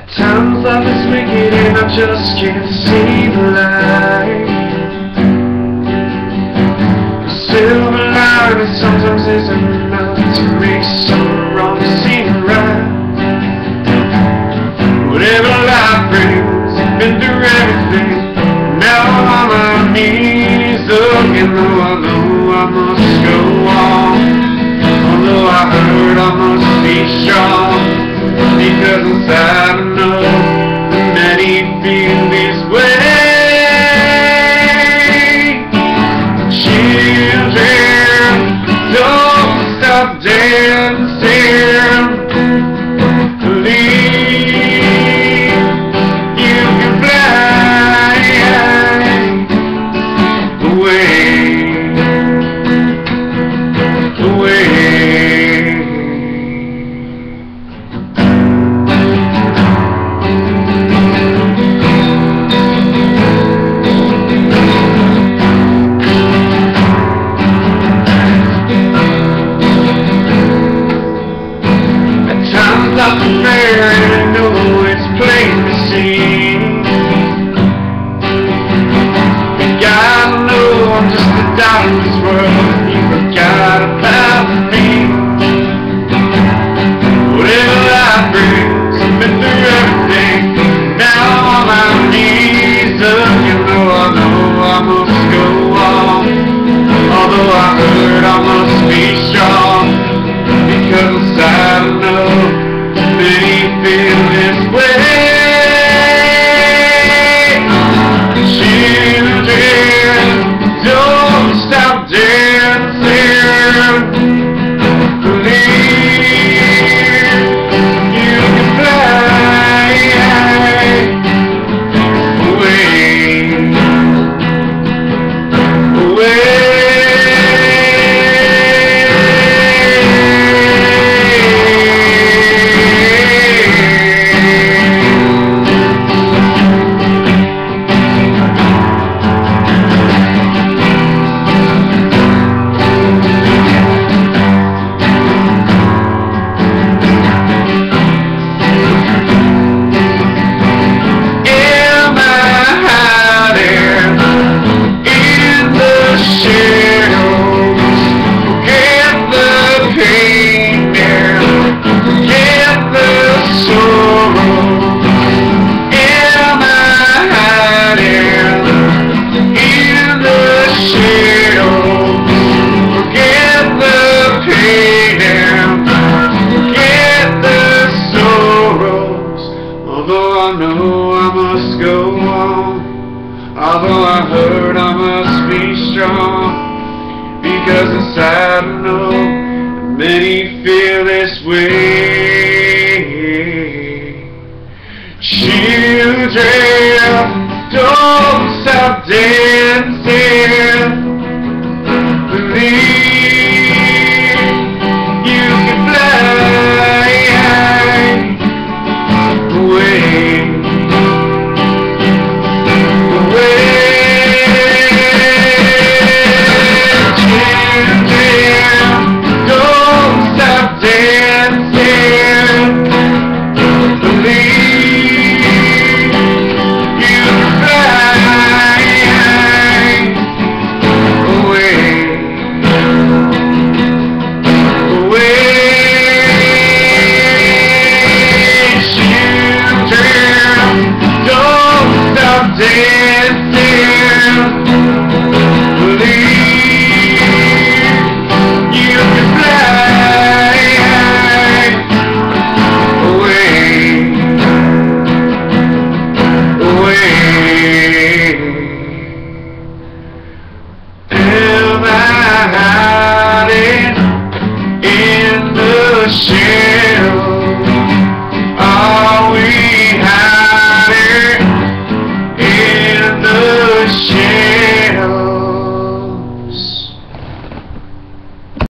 Times life is wicked and I just can't see the light. The silver lining sometimes isn't enough to make some wrong seem right. Whatever life brings, I've been through everything. Now I'm on my knees again, though I know I must go on. Although I hurt, I must be strong. Because inside I know that he feels this way. Children, don't stop dancing. Believe you can fly away, away. Not fair, and I know it's plain to see. You gotta know I'm just a dot in this world. You got a path for me. Whatever life brings, I've been through everything. Now I'm on my knees again, though I know I must go on. Although I hurt, I must be strong. Because inside I know that he feels this way. Children, don't stop dancing. Believe you can fly away, away. Although I know I must go on, although I hurt, I must be strong. Because inside I know that many feel this way. Children, don't stop dancing.